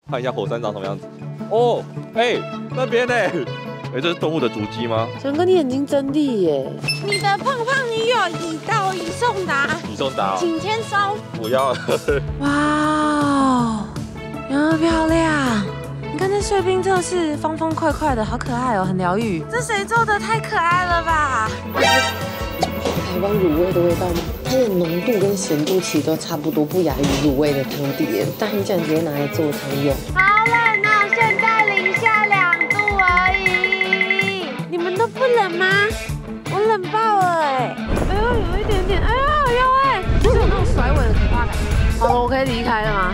看一下火山长什么样子。哦，那边呢？这是动物的足迹吗？ 翔哥，你眼睛真利耶！ 你的胖胖女友已到，已送达， 已送达， 请签收。 不要。 哇，有没有漂亮？你看这碎冰测试，方方块块的，好可爱哦，很疗愈。 这谁做的？太可爱了吧！ 台湾卤味的味道吗？它的浓度跟咸度其实都差不多，不亚于卤味的汤底耶。但你竟然直接拿来做汤用。 好冷哦，现在零下2度而已。你们都不冷吗？我冷爆了哎！哎呦，有一点点，哎呦有哎，就是有那种甩尾的可怕感。 好了，我可以离开了吗？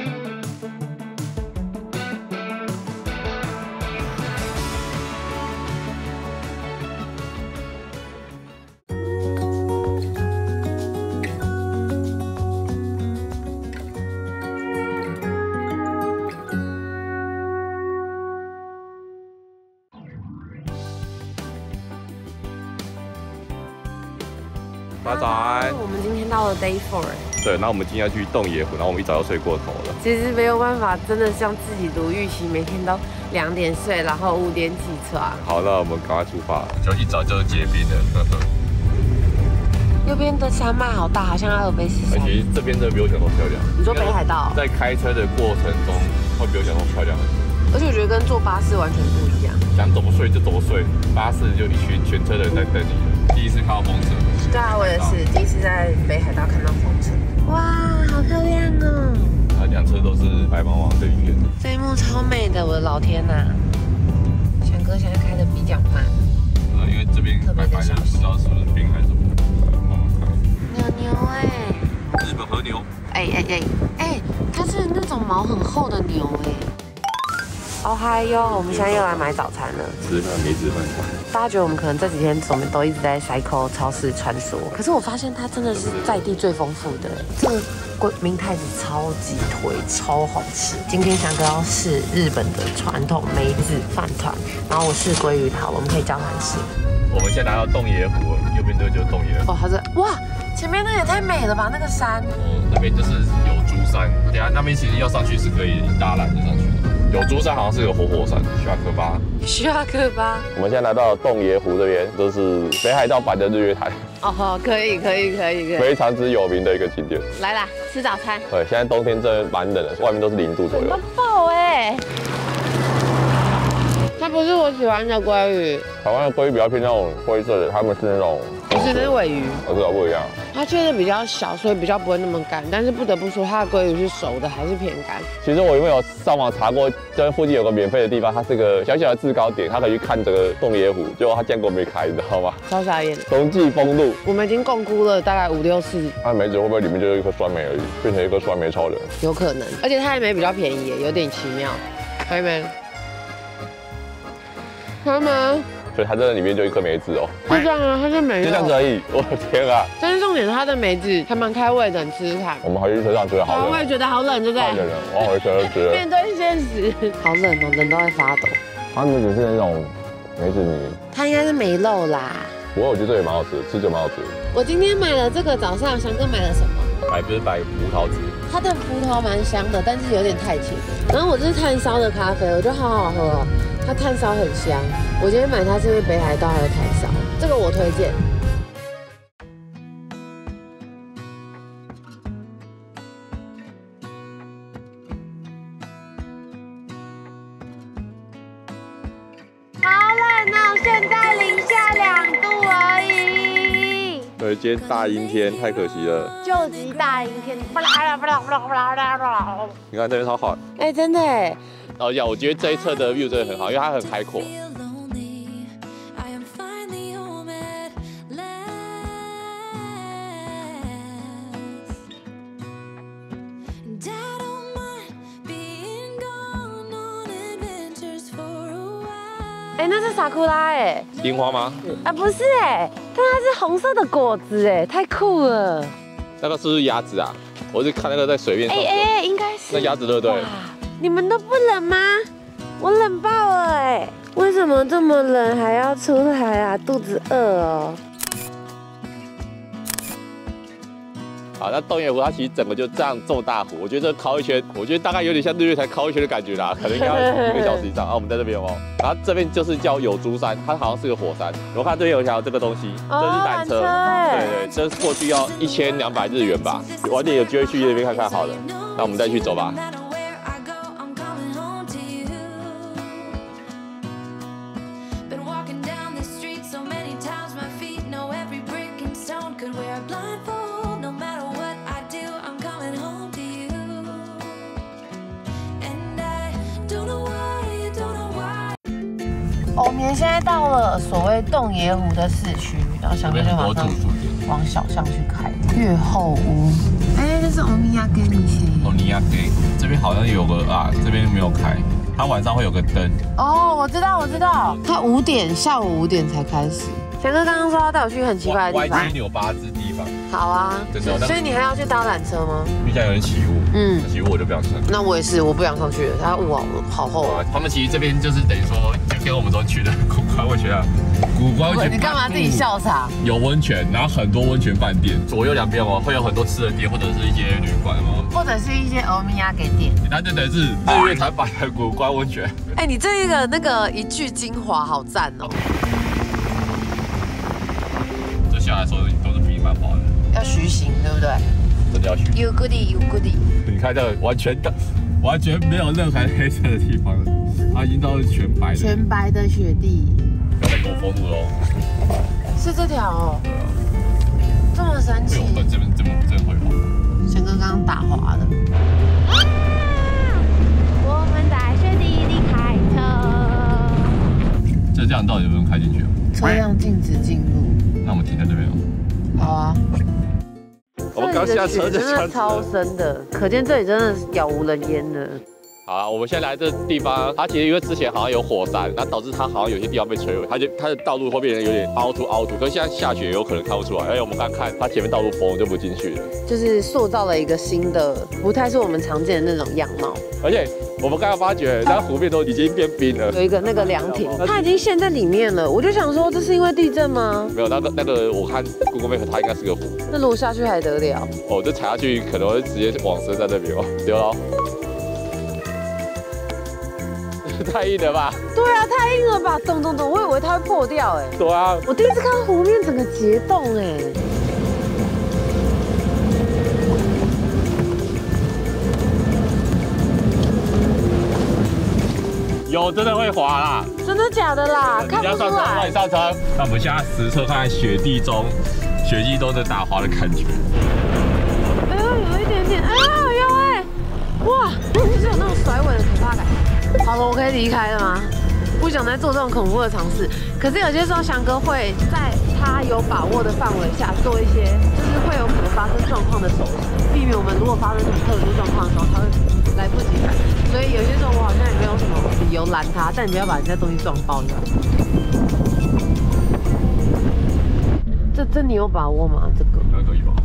大家早安。 我们今天到了 Day 4。 对，那我们今天要去洞爷湖，然后我们一早就睡过头了。 其实没有办法，真的像自己如预期，每天都2点睡，然后5点起床。 好，那我们赶快出发，就一早就结冰了。 右边的山脉好大，好像阿尔卑斯山。 其实这边的比我想中漂亮。 你说北海道？ 在开车的过程中，会比我想中漂亮很多。 而且我觉得跟坐巴士完全不一样。 想怎么睡就怎么睡，巴士就一群全车的人在等你了。第一次看到风车。 对啊，我也是第一次在北海道看到风车。哇，好漂亮哦！ 2侧都是白茫茫的云。 这一幕超美的，我的老天呐！翔哥现在开的比较慢。 因为这边白白的，不知道是不是冰还是什么。慢慢看。 牛哎！ 日本和牛。 它是那种毛很厚的牛哎。哦嗨哟！我们现在又来买早餐了。 吃饭没吃饭。 大家觉得我们可能这几天我们都一直在 Cycle 超市穿梭，可是我发现它真的是在地最丰富的。这个明太子超级推，超好吃。今天翔哥要试日本的传统梅子饭团，然后我试鲑鱼桃，我们可以交换试。 我们现在来到洞爷湖了，右边这个就是洞爷湖。 哦，它是哇，前面那也太美了吧，那个山。 那边就是有珠山，等下那边其实要上去是可以搭缆车上去的。有珠山好像是有活火山，需要科巴。 需要科巴。 我们现在来到洞爷湖这边，这是北海道版的日月潭。 哦，可以。 非常之有名的一个景点。 来啦，吃早餐。 对，现在冬天真的蛮冷的，外面都是0度左右。 冷爆哎！它不是我喜欢的鲑鱼。 台湾的鲑鱼比较偏那种灰色的，他们是那种。 不是，那是尾鱼。 我知道不一样。 它切的比较小，所以比较不会那么干。但是不得不说，它的鲑鱼是熟的，还是偏干。 其实我有没有上网查过，这附近有个免费的地方，它是个小小的制高点，它可以去看这个洞爷湖。结果它竟然给我没开，你知道吗？ 超傻眼。 冬季风路， 我们已经共估了大概5、6次。 它梅子会不会里面就是一颗酸梅而已，变成一个酸梅超人？ 有可能，而且它还没比较便宜，有点奇妙。还没。还没。 所以它这里面就一颗梅子哦。 就这样啊，它就没了。 就这样子而已。我的天啊！ 但是重点是它的梅子还蛮开胃的，你吃吃看。 我们回去车上觉得好冷。 我也觉得好冷，对不对？ 太冷了，我回车就觉得。 面对现实，好冷哦，冷到会发抖。 它梅子是那种梅子泥。 它应该是梅肉啦。 不过我觉得这也蛮好吃，吃着蛮好吃。 我今天买了这个，早上翔哥买了什么？ 买葡萄汁。 它的葡萄蛮香的，但是有点太甜。然后我这是炭烧的咖啡，我觉得好好喝哦。它炭烧很香，我今天买它是因为北海道还有炭烧，这个我推荐。 好冷哦，现在零下2度而已。 对，今天大阴天，太可惜了。 救急大阴天， 你看这边超好。 哎，真的哎。 然后我觉得这一侧的 view 真的很好，因为它很开阔。 哎，那是萨库拉哎。 樱花吗？ 啊，不是哎，但它是红色的果子哎，太酷了。 那个是不是鸭子啊？我是看那个在水面上。 应该是。 那鸭子对不对？ 你们都不冷吗？我冷爆了哎！为什么这么冷还要出来啊？肚子饿哦。 好，那洞爷湖它其实整个就这么大湖，我觉得靠一圈，我觉得大概有点像日月潭靠一圈的感觉啦，可能应该要1个小时以上。我们在这边哦，然后这边就是叫有珠山，它好像是个火山。我看这边有一条这个东西，这是缆车，对，这过去要1200日元吧。晚点有机会去那边看看好了，那我们再去走吧。 我们现在到了所谓洞爷湖的市区，然后想哥就马上往小巷去开。月后屋，哎，这是欧米亚给米线。 欧米亚给这边好像有个这边没有开，它晚上会有个灯。 哦，我知道，它5点，下午5点才开始。翔哥刚刚说要带我去很奇怪的地方。 YG 98只地方。 好啊，真的。所以你还要去搭缆车吗？ 因为现在有人起雾，起雾我就不想上。 那我也是，我不想上去了，它雾好厚啊。 他们其实这边就是等于说，就跟我们昨天去的古关温泉啊，古关温泉。 你干嘛自己笑场？ 有温泉，然后很多温泉饭店，左右两边会有很多吃的店或者是一些旅馆哦， 或者是一些欧米亚给店。 它真的是日月潭版的古关温泉。 哎，你这个那个一句精华好赞哦。 下来的时候都是比蛮滑的， 要徐行，对不对？ 真的要徐。 有 goodie。 你看这个完全没有任何黑色的地方了，它已经都是全白的。 全白的雪地。 不要再给我封路喽。 是这条哦。这么神奇。 这边真会滑。 翔哥刚刚打滑的。 我们在雪地里开车。 这样到底能不能开进去啊？ 车辆禁止进入。 那我们停在这边哦。 好啊。 我们刚下车就真的超深的，可见这里真的是杳无人烟的。 好啊，我们现在来这地方，它其实因为之前好像有火山，然后导致它好像有些地方被摧毁，它的道路会变得有点凹凸，可是现在下雪有可能看不出来，而且我们刚看它前面道路封就不进去了， 就是塑造了一个新的，不太是我们常见的那种样貌。而且我们刚刚发觉，那湖面都已经变冰了， 有一个那个凉亭，它已经陷在里面了。我就想说，这是因为地震吗？ 没有，那个我看 Google Map 它应该是个湖。 那如果下去还得了？ 哦，这踩下去可能会直接往生在那边哦，丢了。太硬了吧？ 对啊，太硬了吧！咚，我以为它会破掉哎。 对啊， 我第一次看到湖面整个结冻哎。 有真的会滑啦？ 真的假的啦？看不出来。 上车，那我们现在实测看看雪地中的打滑的感觉。 哎呦，有一点点，哎呦，有哎， 哇，就是有那种甩尾的可怕感。好了，我可以离开了吗？不想再做这种恐怖的尝试。可是有些时候，翔哥会在他有把握的范围下做一些，就是会有可能发生状况的手势，避免我们如果发生什么特殊状况的时候，他会来不及反应。所以有些时候我好像也没有什么理由拦他，但你不要把人家东西撞爆就好。这你有把握吗？这个应该可以吧？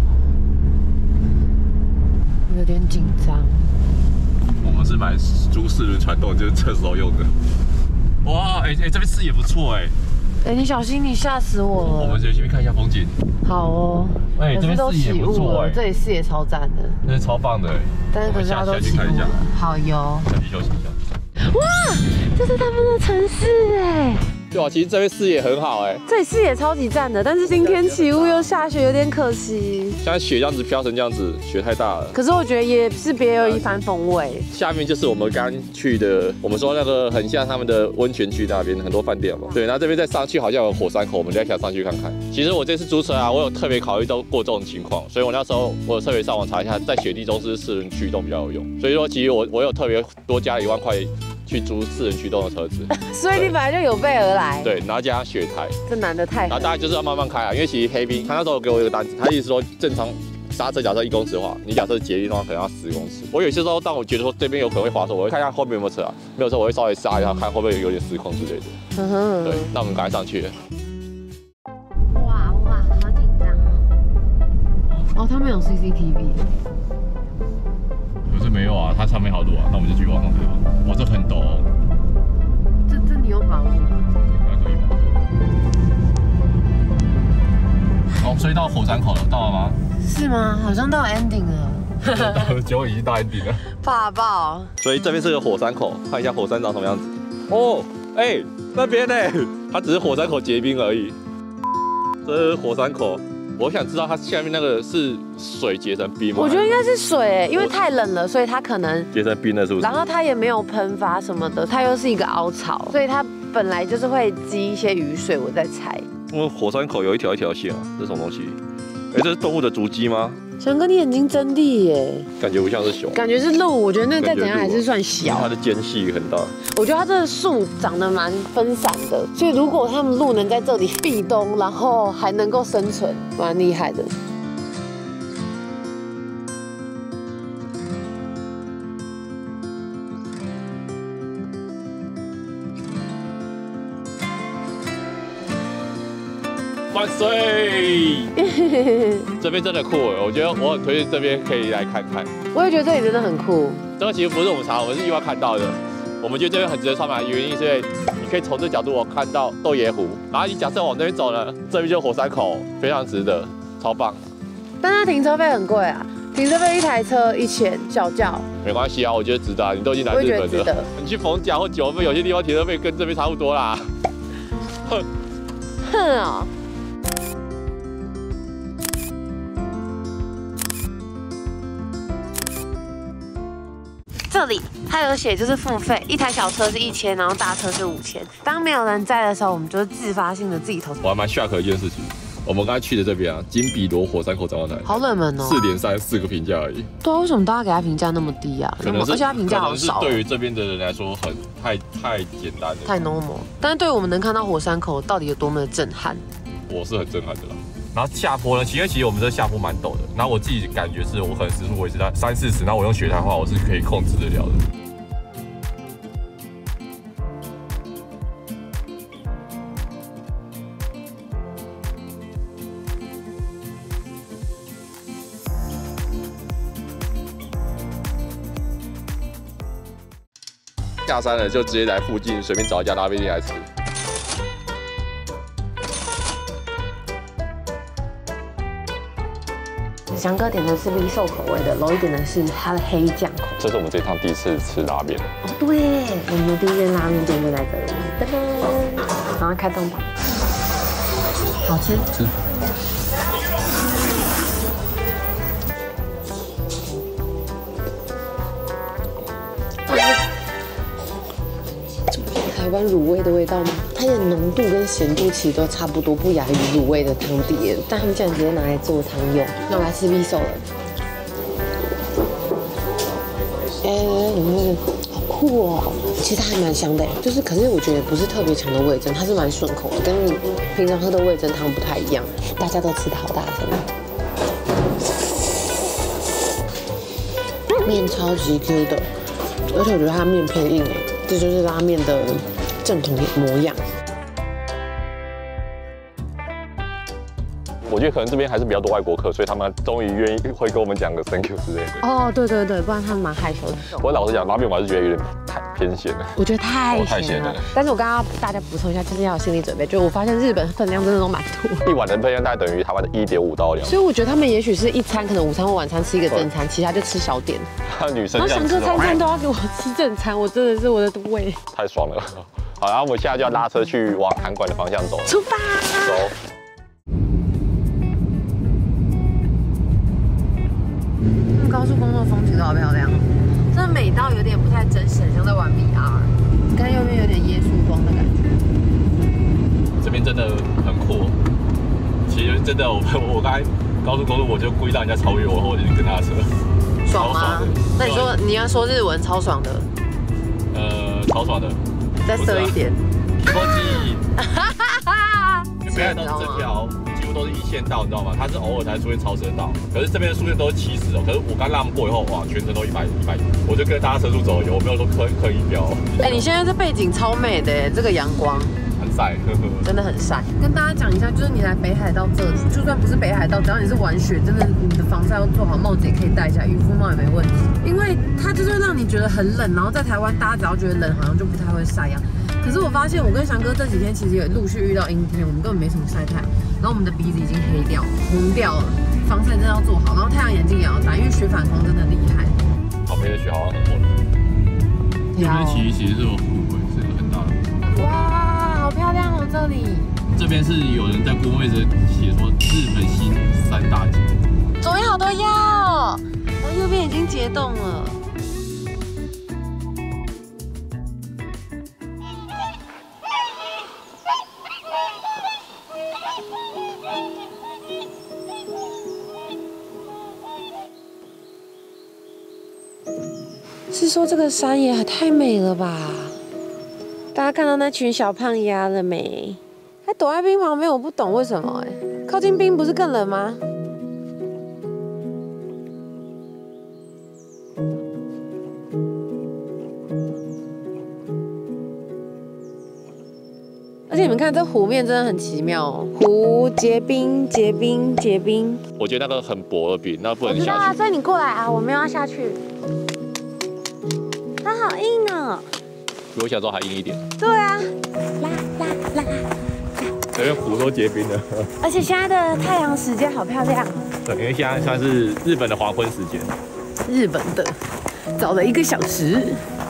有点紧张。 我们是买租4轮传动，就是厕所用的。哇，这边视野不错哎。 你小心，你吓死我了。 我们先去看一下风景。 好哦。这边视野不错这里视野超赞的。 这是超棒的但是可是它都起雾了。好哟。 下去休息一下。 哇，这是他们的城市哎。 对啊，其实这边视野很好这里视野超级赞的，但是今天起雾又下雪，有点可惜。 现在雪这样子飘成这样子，雪太大了。 可是我觉得也是别有一番风味。 下面就是我们刚去的，我们说那个很像他们的温泉区那边很多饭店嘛。对，然后这边再上去好像有火山口，我们等一下上去看看。其实我这次租车我有特别考虑到过这种情况，所以我那时候我有特别上网查一下，在雪地中是4轮驱动比较有用。所以说，其实我有特别多加了1万块。去租4轮驱动的车子， 所以你本来就有备而来。 对，然后加上雪胎， 这男的太狠。 然后大概就是要慢慢开因为其实黑冰他那时候给我一个单子，他意思说正常刹车假设1公尺的话，你假设捷运的话可能要10公尺。我有些时候当我觉得说这边有可能会滑的时候，我会看一下后面有没有车没有车我会稍微刹一下，看会不会有点失控之类的。对，那我们赶快上去。 哇，好紧张哦。他们有 CCTV。 可是没有啊，它上面好路那我们就继续往上走。哇，这很陡这你有把握吗？ 应该可以吧。所以到火山口了，到了吗？ 是吗？好像到 ending 了。 结果已经到 ending 了。 怕爆！ 所以这边是个火山口，看一下火山长什么样子。哦，哎，那边呢？它只是火山口结冰而已。这是火山口，我想知道它下面那个是水结成冰吗？ 我觉得应该是水，因为太冷了，所以它可能结成冰了，是不是？ 然后它也没有喷发什么的，它又是一个凹槽，所以它本来就是会积一些雨水。我在猜。 我们火山口有一条一条线啊，这是什么东西？哎，这是动物的足迹吗？ 翔哥，你眼睛真利耶！ 感觉不像是熊， 感觉是鹿。我觉得那个再怎样还是算小。 它的间隙很大。 我觉得它这个树长得蛮分散的，所以如果他们鹿能在这里避冬，然后还能够生存，蛮厉害的。 万岁！这边真的酷哎，我觉得我很推荐这边可以来看看。 我也觉得这里真的很酷。 这个其实不是我们查，我们是意外看到的。我们觉得这边很值得参观，原因是因为你可以从这角度看到豆爷湖，然后你假设往那边走呢，这边就是火山口，非常值得，超棒。 但它停车费很贵啊，停车费一台车1000小轿。没关系啊，我觉得值得啊，你都已经来日本了。你去逢甲或九份，有些地方停车费跟这边差不多啦。哼， 哼啊！这里它有写就是付费，一台小车是1000，然后大车是5000。当没有人在的时候，我们就是自发性的自己投。 我还蛮 shock 的一件事情，我们刚才去的这边啊，金比罗火山口展望台， 好冷门哦 ，4.34个评价而已。 对啊，为什么大家给他评价那么低啊？ 可能是， 而且他评价好少。 对于这边的人来说，太简单了， 太 normal。但是对于我们能看到火山口到底有多么的震撼， 我是很震撼的啦。然后下坡呢，其实我们这下坡蛮陡的。然后我自己感觉是我可能时速维持在30-40，然后我用雪胎的话，我是可以控制得了的。下山了就直接来附近随便找一家拉面店来吃。 翔哥点的是米寿口味的，楼一点的是它的黑酱口。 这是我们这一趟第一次吃拉面。 哦，对，我们第一间拉面店就在这里。噔噔，然后开动吧，好吃。吃。台湾卤味的味道吗？它的浓度跟咸度其实都差不多，不亚于卤味的汤底，但他们竟然直接拿来做汤用。那我来吃米寿了。好酷哦！其实还蛮香的，就是可是我觉得不是特别强的味噌，它是蛮顺口的，跟你平常喝的味噌汤不太一样。大家都吃得好大声。面超级 Q 的，而且我觉得它面偏硬，这就是拉面的正统模样。 我觉得可能这边还是比较多外国客，所以他们终于愿意会跟我们讲个 thank you 之类的。 哦，对对对，不然他们蛮害羞的。 我老实讲，拉面我还是觉得有点太偏咸了。 我觉得太咸了。但是我刚刚大家补充一下，就是要有心理准备，就我发现日本分量真的都蛮多。 一碗的分量大概等于台湾的1.5到2。 所以我觉得他们也许是一餐可能午餐或晚餐吃一个正餐，其他就吃小点。 女生。 然后翔哥餐餐都要给我吃正餐，我真的是我的胃。 太爽了。好，然后我们现在就要拉车去往函馆的方向走了。 出发。 走。 高速公路风景都好漂亮，真的美到有点不太真实，很像在玩 VR。你看右边有点耶稣光的感觉。 这边真的很酷。其实真的，我刚才高速公路我就故意让人家超越我，我就跟他车。 爽吗？那你说你要说日文超爽的。 超爽的。 再色一点。 科技。北海道这条几乎都是1线道，你知道吗？它是偶尔才出现超车道，可是这边的速限都是70哦。可是我刚让过以后，哇，全程都100，我就跟大家车速走，我没有说刻意飙。 你现在这背景超美的，这个阳光很晒， 真的很晒。跟大家讲一下，就是你来北海道这里，就算不是北海道，只要你是玩雪，真的你的防晒要做好，帽子也可以戴一下，渔夫帽也没问题，因为它就是让你觉得很冷，然后在台湾大家只要觉得冷，好像就不太会晒阳。可是我发现，我跟翔哥这几天其实也陆续遇到阴天，我们根本没什么晒太阳，然后我们的鼻子已经黑掉、红掉了。 防晒真的要做好，然后太阳眼镜也要戴，因为学反光真的厉害。 旁边的雪好像很厚。这边其实是有湖，是很大的。 哇，好漂亮哦，这里。 这边是有人在 Google 位置写说日本新3大景。 左边好多鸭哦，然后右边已经结冻了。是说这个山也太美了吧？大家看到那群小胖鸭了没？还躲在冰旁边，我不懂为什么哎。靠近冰不是更冷吗？而且你们看这湖面真的很奇妙哦，湖结冰结冰结冰。 我觉得那个很薄的冰，那不能下去。 我知道啊，所以你过来啊，我没有要下去。它好硬哦。 比我小时候还硬一点。 对啊，啦啦啦。 这边湖都结冰了。 而且现在的太阳时间好漂亮。 对，因为现在算是日本的黄昏时间。 日本的，早了1个小时。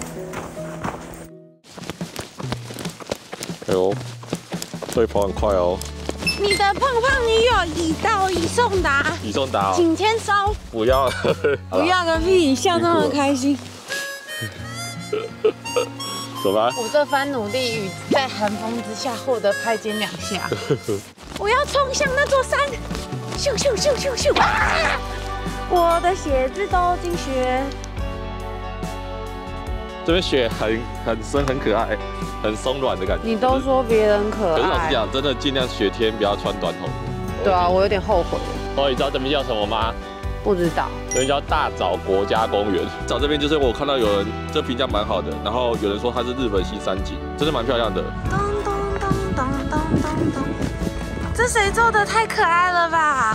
哎呦，所以跑很快哦。 你的胖胖女友已到已送达， 已送达哦， 请签收。 不要， 不要个屁！你笑那么开心。 走吧。 我这番努力与在寒风之下获得拍肩2下，我要冲向那座山，咻咻咻咻咻！啊！我的鞋子都进雪。 这边雪很深，很可爱，很松软的感觉。 你都说别人可可是老实爱， 讲，真的尽量雪天不要穿短筒。 对啊，我有点后悔。 哦，你知道这边叫什么吗？ 不知道。 这边叫大沼国家公园。找这边就是我看到有人这评价蛮好的，然后有人说它是日本新山景，真的蛮漂亮的。 咚咚咚咚咚咚咚，这谁做的？太可爱了吧！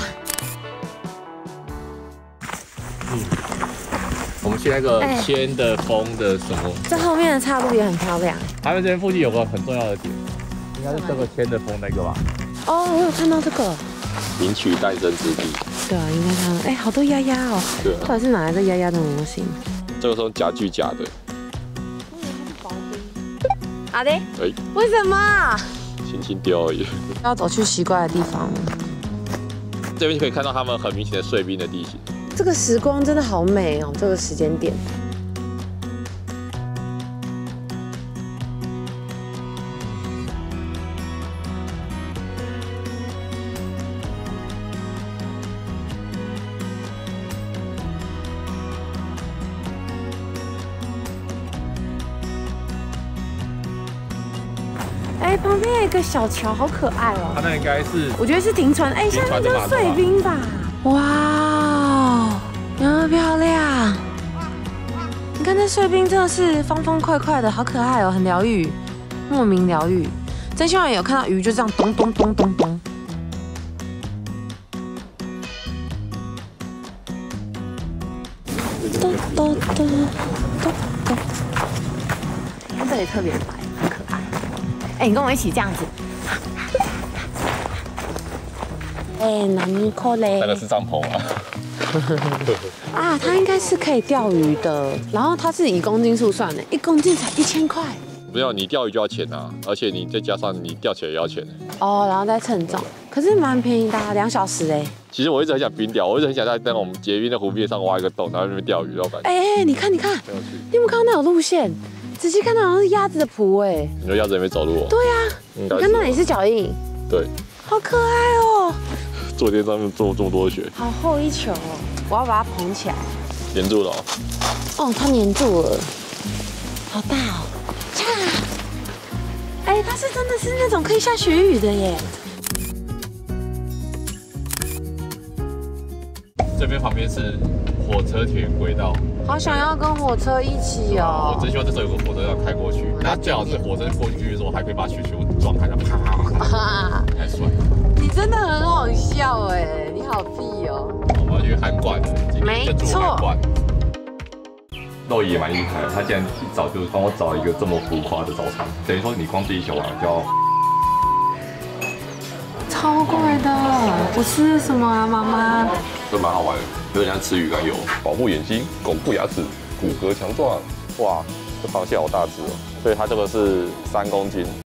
我们去那个千的峰的什么？ 这后面的岔路也很漂亮。 他们这边附近有个很重要的点，应该是这个千的峰那个吧？ 哦，我有看到这个。 领取诞生之地。 对啊，应该看到。哎，好多鸭鸭哦。 对啊。 到底是哪来的鸭鸭的模型？ 这个是用假巨假的。 好的。 哎。 为什么？ 轻轻丢而已。 要走去奇怪的地方吗？ 这边就可以看到他们很明显的碎冰的地形。 这个时光真的好美哦，这个时间点。哎，旁边有一个小桥，好可爱哦。 它那应该是， 我觉得是停船。哎，下面就是碎冰吧？哇哦，有没有漂亮？你看这碎冰真的是方方块块的，好可爱哦，很疗愈，莫名疗愈。真希望有看到鱼就这样咚咚咚咚咚。咚咚咚咚咚。看这里特别白，很可爱。哎，你跟我一起这样子。哎，哪尼可嘞？ 那个是帐篷啊。 啊，它应该是可以钓鱼的，然后它是以公斤数算的，1公斤才1000块。 没有，你钓鱼就要钱啊，而且你再加上你钓起来也要钱。 哦，然后再称重，可是蛮便宜的，2小时哎。 其实我一直很想冰钓，我一直很想在那种结冰的湖面上挖一个洞，然后在那边钓鱼，然后感觉。 哎，你看，你有没有看到那有路线？仔细看到好像是鸭子的蹼哎。 你说鸭子在那边走路哦？ 对啊，你看那里是脚印。 对。 好可爱哦。 坐垫上面做这么多雪， 好厚一球哦！我要把它捧起来。 粘住了哦。 哦，它粘住了，好大哦！呀，哎，它是真的是那种可以下雪雨的耶。 这边旁边是火车田轨道， 好想要跟火车一起哦！ 我真希望这时候有个火车要开过去，那最好是火车过去的时候还可以把雪球撞开，然后啪啪啪啪，太帅！ 你真的很好笑哎，你好屁哦！ 我们要去函馆， 没错。 肉姨也蛮厉害的，他竟然一早就帮我找一个这么浮夸的早餐，等于说你光自己小碗就要超怪的。我吃的什么啊，妈妈？ 这蛮好玩的，有点像吃鱼肝油，保护眼睛，巩固牙齿，骨骼强壮。哇，这螃蟹好大只哦，所以它这个是3公斤。